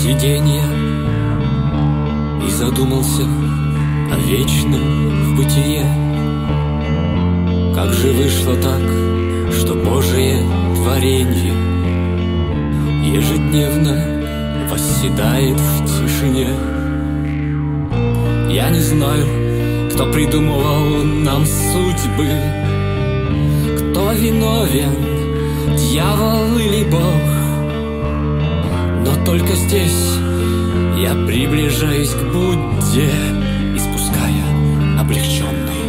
сиденья и задумался о вечном в бытие. Как же вышло так, что Божие творенье ежедневно восседает в тишине? Я не знаю, кто придумывал нам судьбы, кто виновен, дьявол или Бог. Но только здесь я приближаюсь к Будде, испуская облегченный